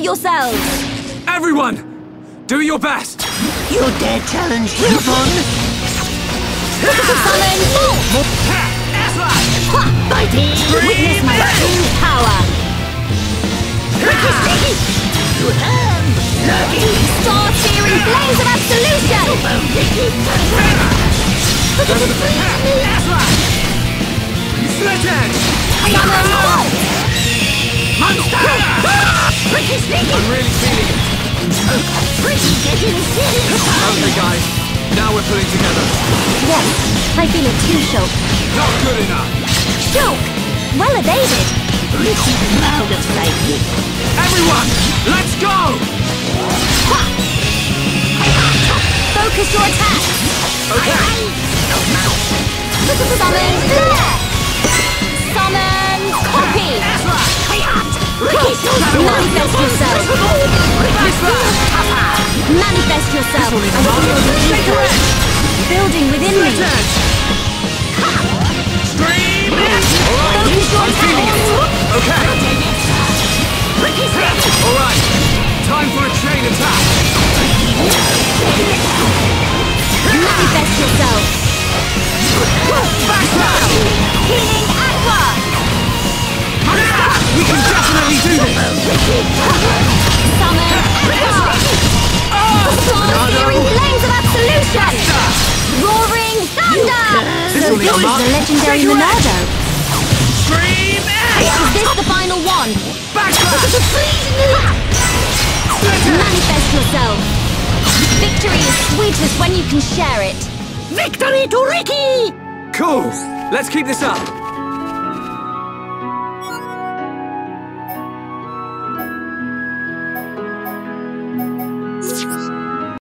yourselves! Everyone! Do your best! You dare challenge Hilton? Summon full! Fighting! Witness my true power! To him! Star-searing flames of absolution! Split edge! Summon full! Monster! Pretty sneaky! I'm really feeling it. Pretty getting serious! Okay, guys. Now we're pulling together. Yes, I feel it too, Shulk. Not good enough. Shulk! Well evaded! Pretty proud of Psyche. Everyone, let's go! Focus your attack! Okay. Summon flare! Summon copy! Manifest yourself! Manifest yourself! Building within me! Stream! Focus your I'm feeling it. attack! Okay. Alright. Time for a chain attack. Manifest yourself! Backslash! Healing aqua! We can definitely do this! Summon aqua! Star-searing flames of absolution! Roaring thunder! So this is the legendary Monado. Stream! Is this the final one? Backslash! Manifest yourself! Victory is sweetest when you can share it! Victory to Ricky! Cool! Let's keep this up!